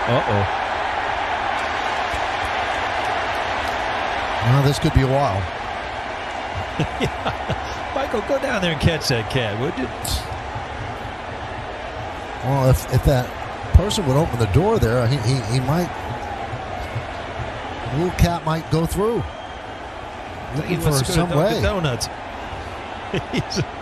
Uh-oh. Well, this could be a while. Yeah. Michael, go down there and catch that cat, would you? Well, if that person would open the door there, he might. The little cat might go through. Looking for some way. Donuts. He's